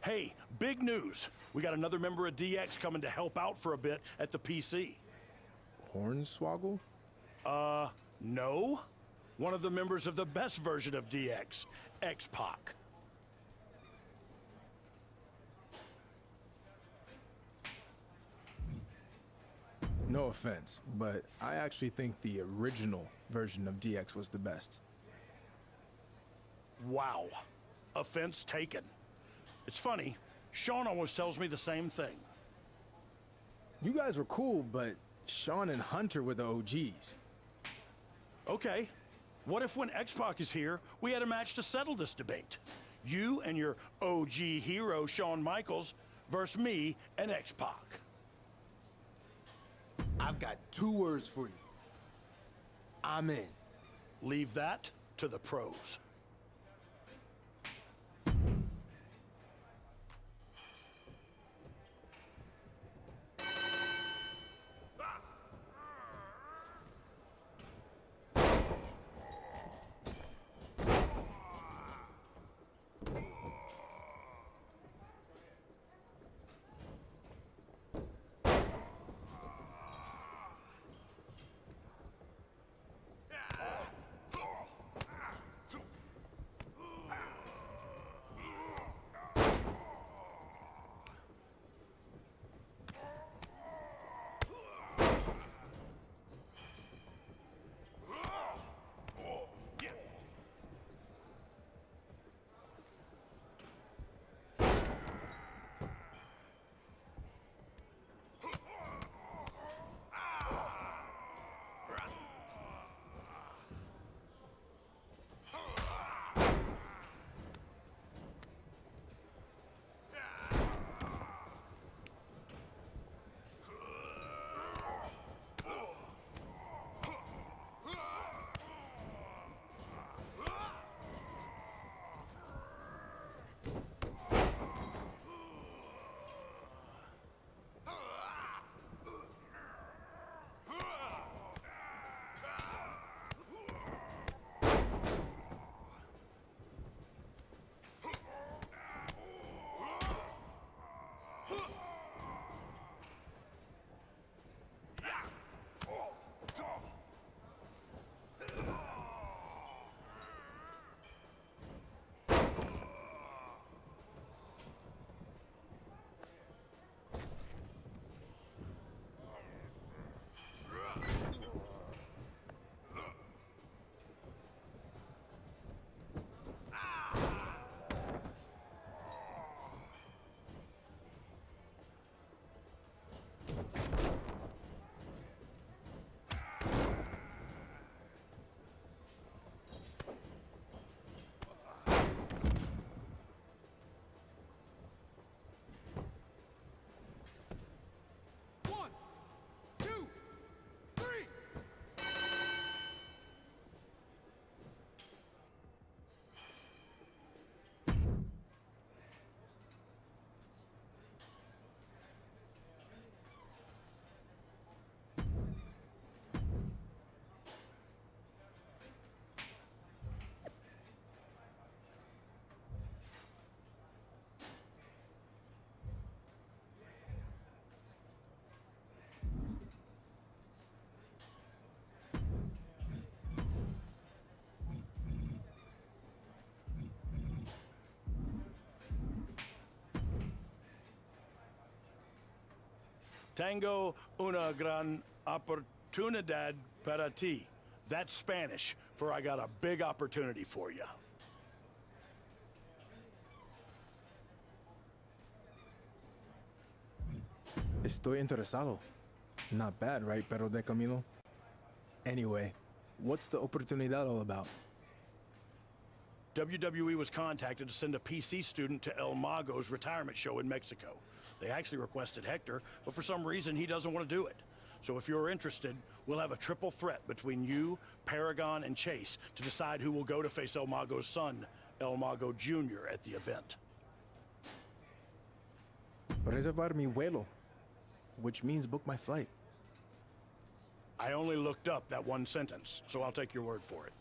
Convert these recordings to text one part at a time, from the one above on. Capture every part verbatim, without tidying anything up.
Hey, big news. We got another member of D X coming to help out for a bit at the P C. Hornswoggle? Uh, no. One of the members of the best version of D X, X-Pac. No offense, but I actually think the original version of D X was the best. Wow. Offense taken. It's funny, Sean always tells me the same thing. You guys were cool, but Sean and Hunter were the O Gs. Okay. What if when X-Pac is here, we had a match to settle this debate? You and your O G hero, Shawn Michaels, versus me and X-Pac. I've got two words for you. I'm in. Leave that to the pros. Tengo una gran oportunidad para ti. That's Spanish for I got a big opportunity for you. Estoy interesado. Not bad, right, Pero de Camilo? Anyway, what's the oportunidad all about? W W E was contacted to send a P C student to El Mago's retirement show in Mexico. They actually requested Hector, but for some reason he doesn't want to do it. So if you're interested, we'll have a triple threat between you, Paragon, and Chase to decide who will go to face El Mago's son, El Mago Junior at the event. Reservar mi vuelo, which means book my flight. I only looked up that one sentence, so I'll take your word for it.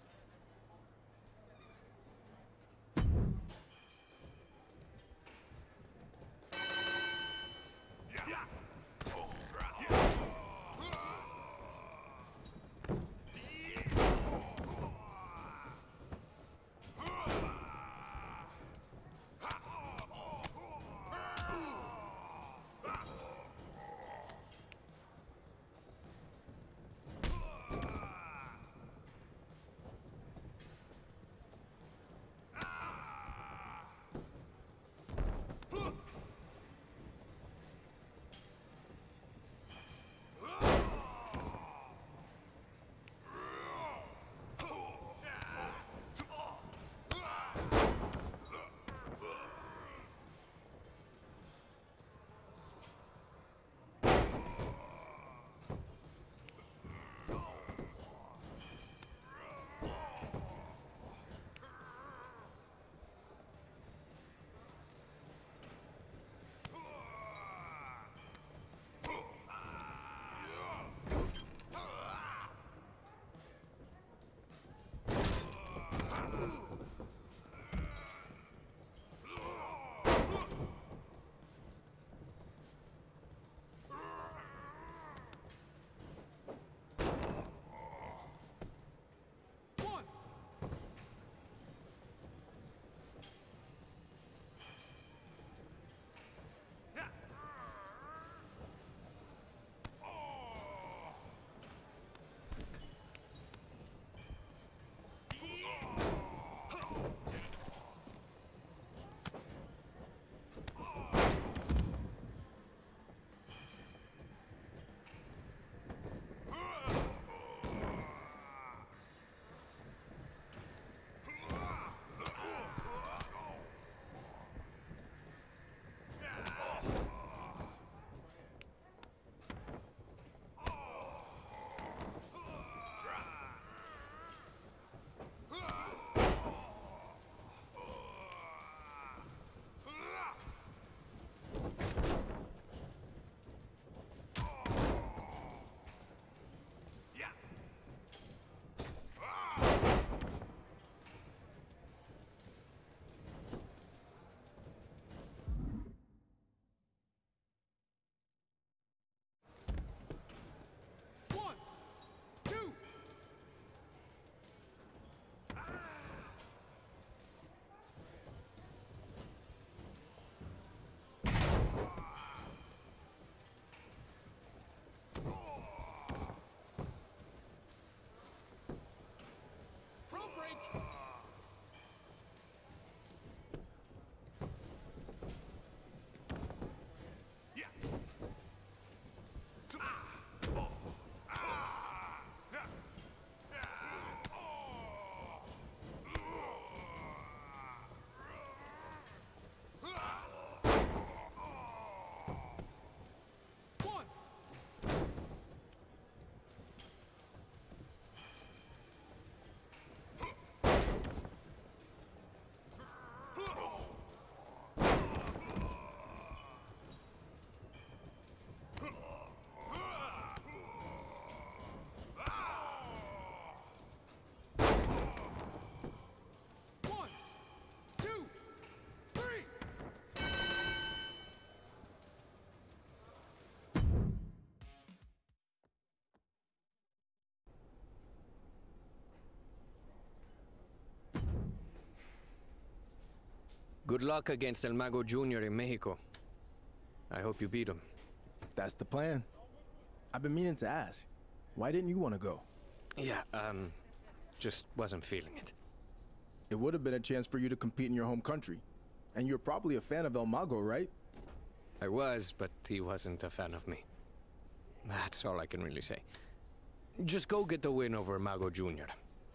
Good luck against El Mago Junior in Mexico. I hope you beat him. That's the plan. I've been meaning to ask. Why didn't you want to go? Yeah, um, just wasn't feeling it. It would have been a chance for you to compete in your home country. And you're probably a fan of El Mago, right? I was, but he wasn't a fan of me. That's all I can really say. Just go get the win over Mago Junior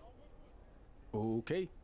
Okay.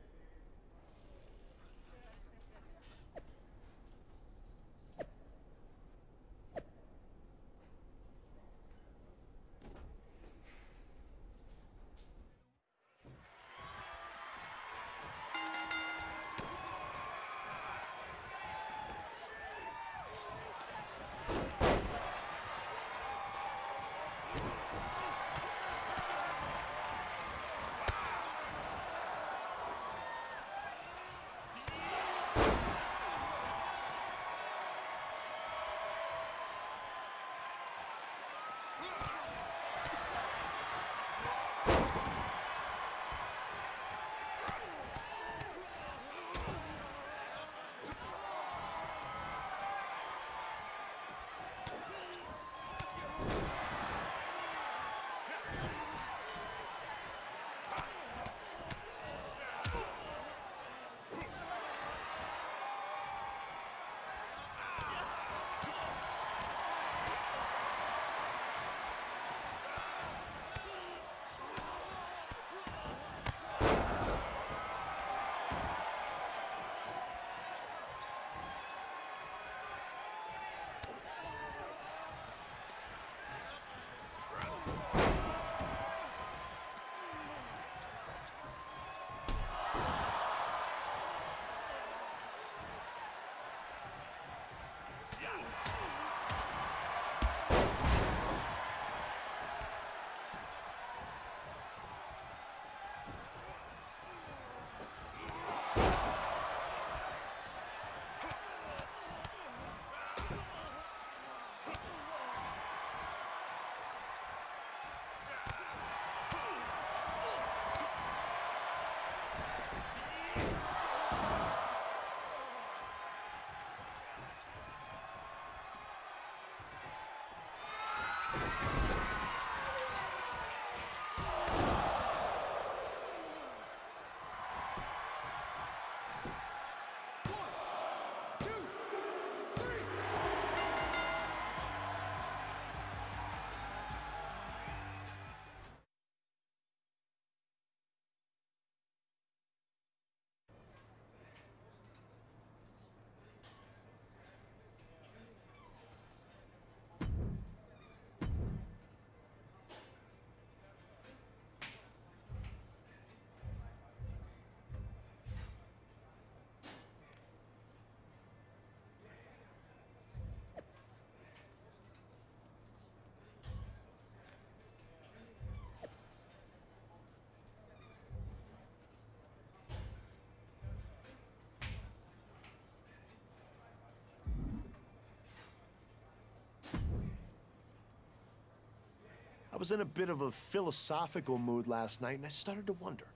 I was in a bit of a philosophical mood last night, and I started to wonder,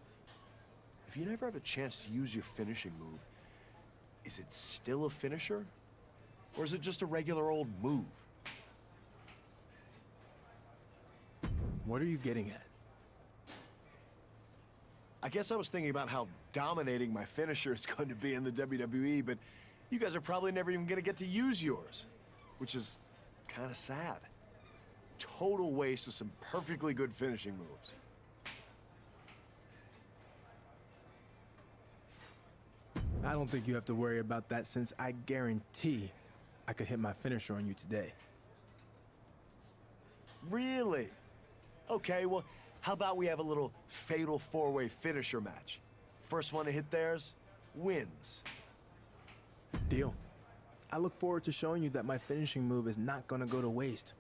if you never have a chance to use your finishing move, is it still a finisher? Or is it just a regular old move? What are you getting at? I guess I was thinking about how dominating my finisher is going to be in the W W E, but you guys are probably never even going to get to use yours, which is kind of sad. Total waste of some perfectly good finishing moves. I don't think you have to worry about that since I guarantee I could hit my finisher on you today. Really? Okay, well, how about we have a little fatal four-way finisher match? First one to hit theirs wins. Deal. I look forward to showing you that my finishing move is not gonna go to waste.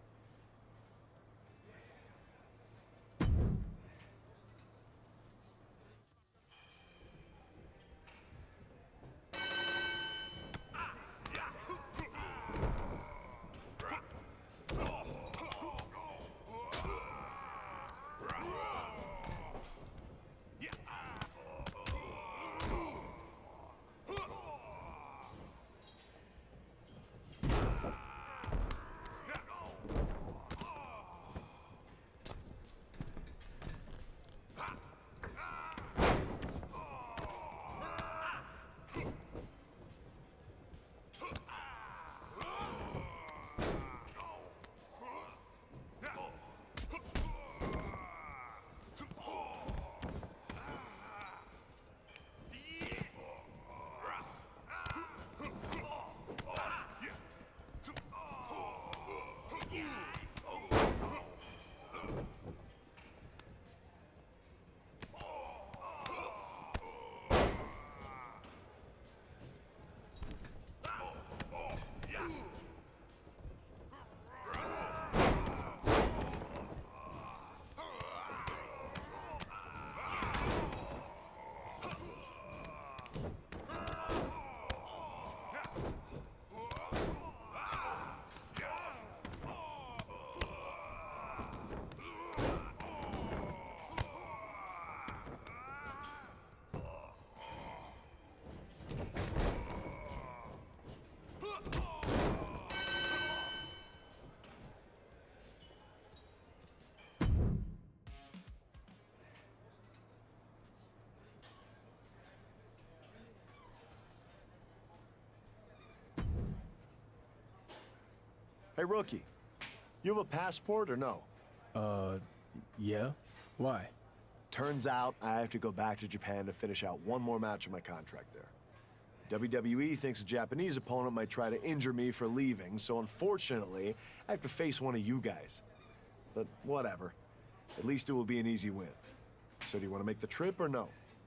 Hey, rookie. You have a passport or no? Uh, yeah? Why? Turns out I have to go back to Japan to finish out one more match of my contract there. W W E thinks a Japanese opponent might try to injure me for leaving, so unfortunately, I have to face one of you guys. But whatever. At least it will be an easy win. So do you want to make the trip or no?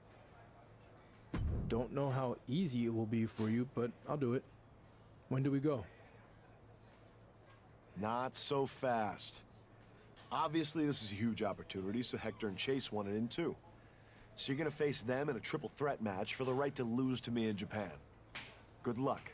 Don't know how easy it will be for you, but I'll do it. When do we go? Not so fast. Obviously, this is a huge opportunity, so Hector and Chase want it in too. So you're gonna face them in a triple threat match for the right to lose to me in Japan. Good luck.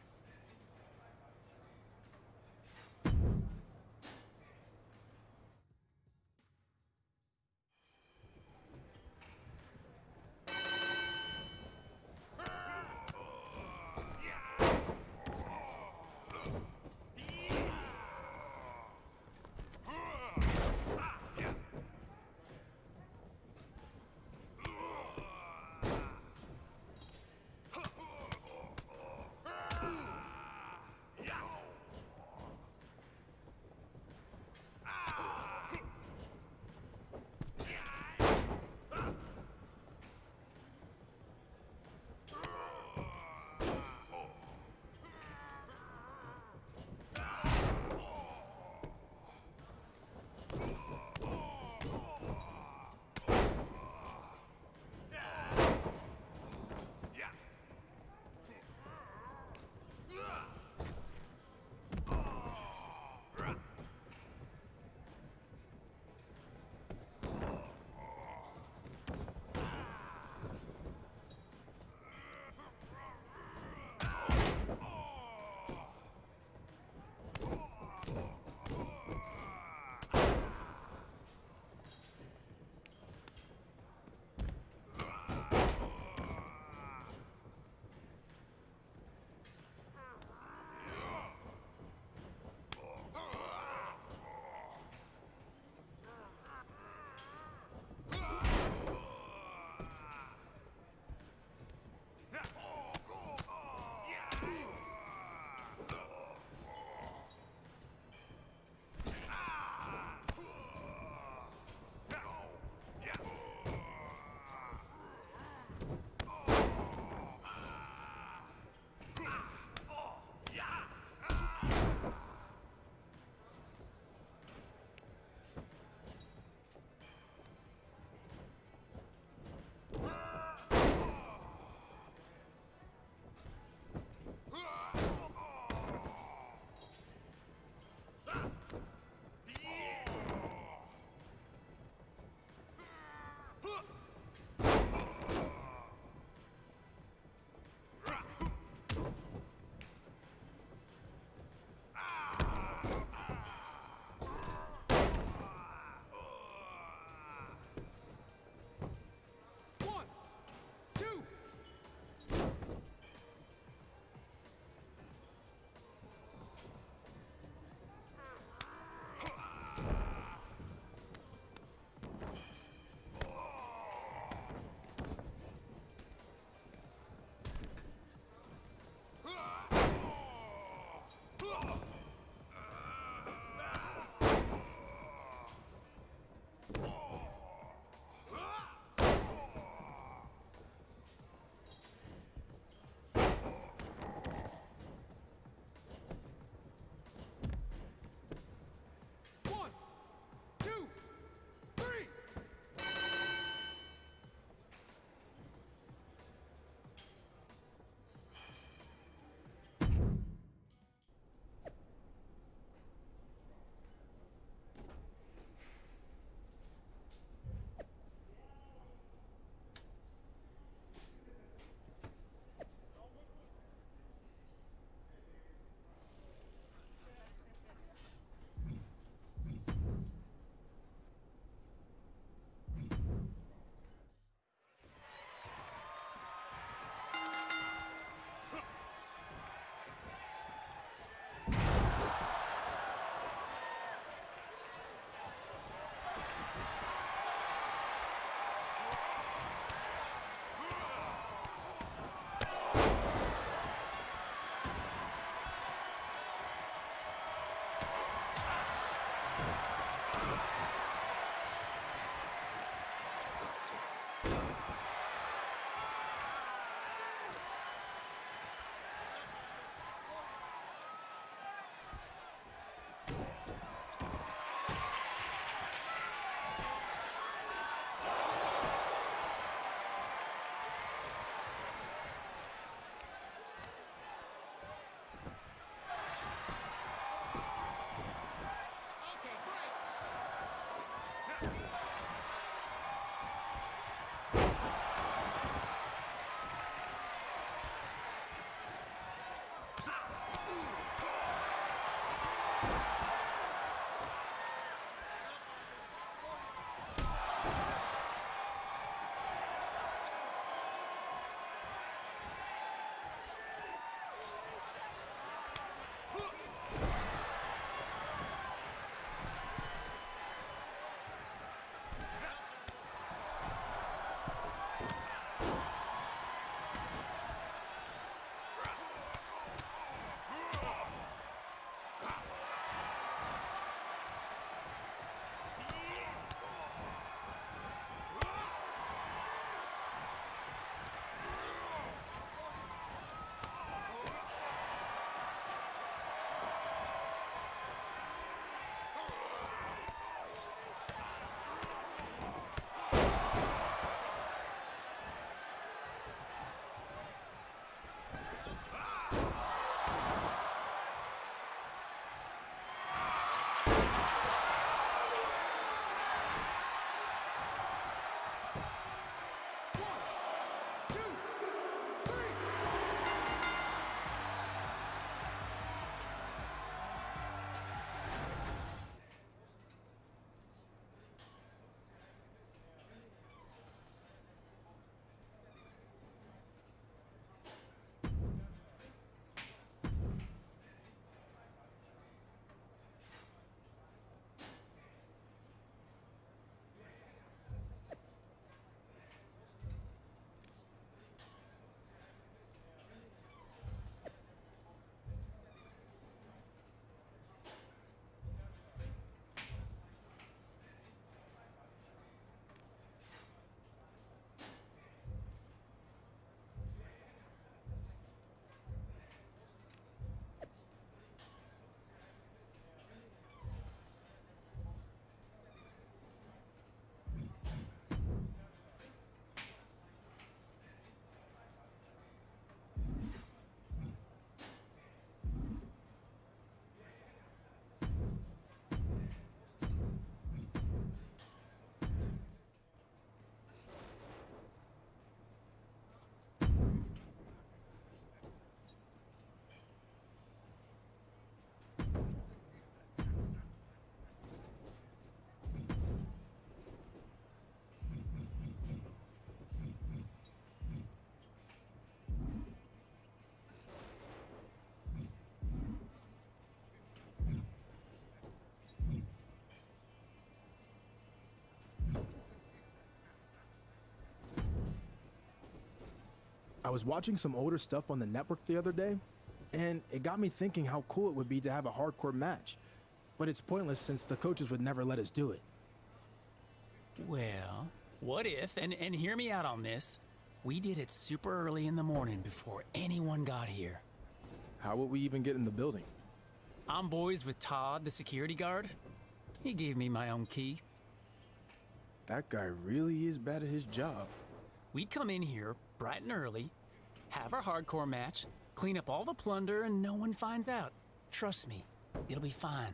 I was watching some older stuff on the network the other day, and it got me thinking how cool it would be to have a hardcore match. But it's pointless since the coaches would never let us do it. Well, what if, and, and hear me out on this, we did it super early in the morning before anyone got here. How would we even get in the building? I'm boys with Todd, the security guard. He gave me my own key. That guy really is bad at his job. We'd come in here bright and early, have our hardcore match, clean up all the plunder, and no one finds out. Trust me, it'll be fine.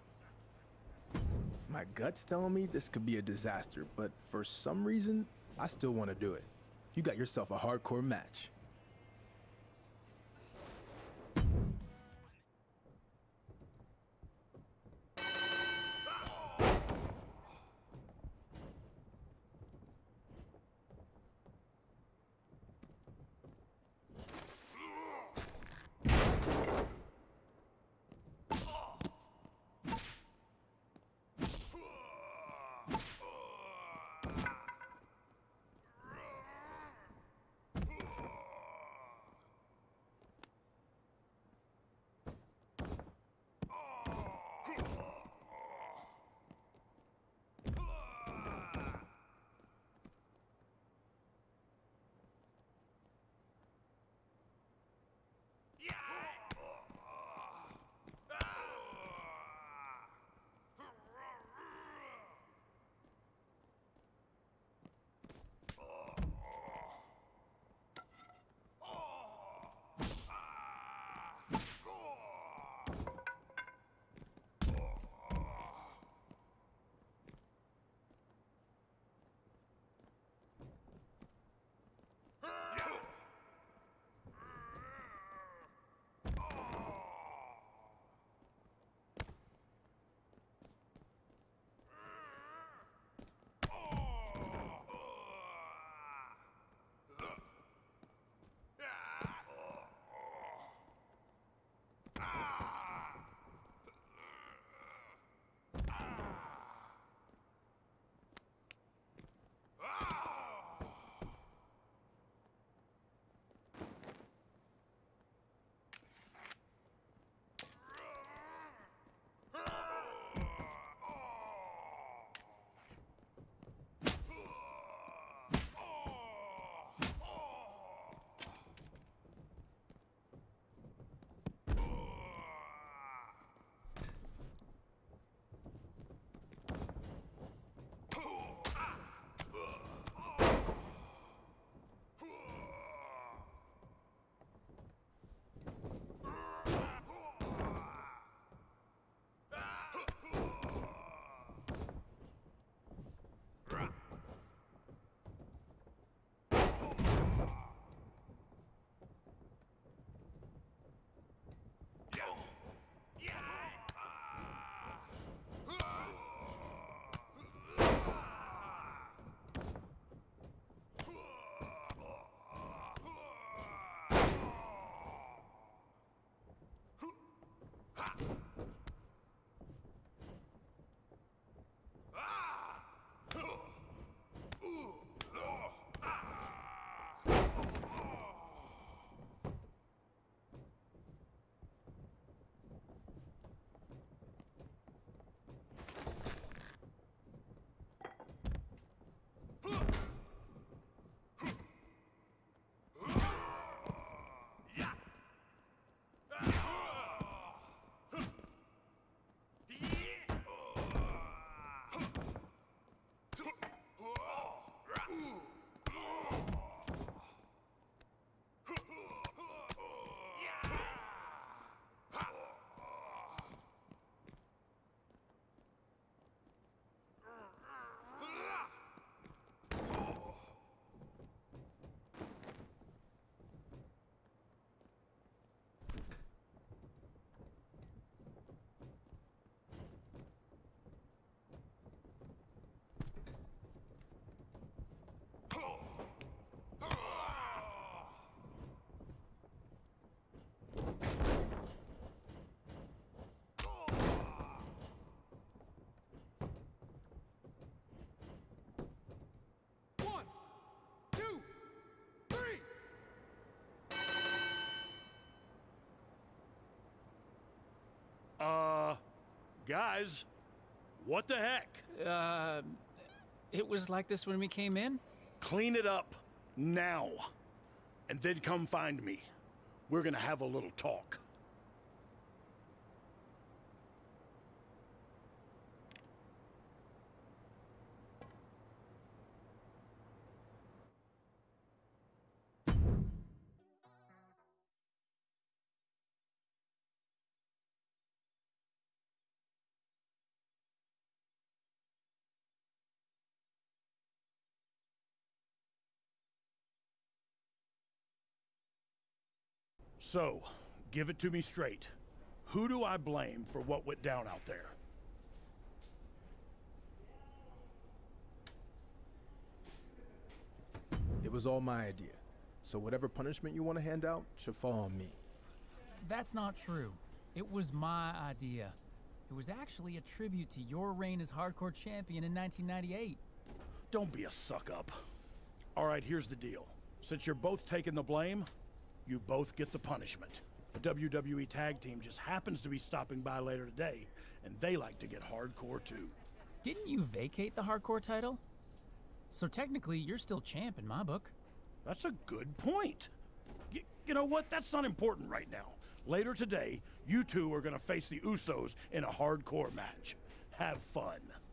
My gut's telling me this could be a disaster, but for some reason, I still want to do it. You got yourself a hardcore match. Guys, what the heck? Uh, it was like this when we came in? Clean it up now. And then come find me. We're gonna have a little talk. So, give it to me straight. Who do I blame for what went down out there? It was all my idea. So whatever punishment you want to hand out should fall on me. That's not true. It was my idea. It was actually a tribute to your reign as hardcore champion in nineteen ninety-eight. Don't be a suck-up. All right, here's the deal. Since you're both taking the blame, you both get the punishment. The W W E Tag Team just happens to be stopping by later today, and they like to get hardcore too. Didn't you vacate the hardcore title? So technically, you're still champ in my book. That's a good point. Y you know what? That's not important right now. Later today, you two are gonna face the Usos in a hardcore match. Have fun.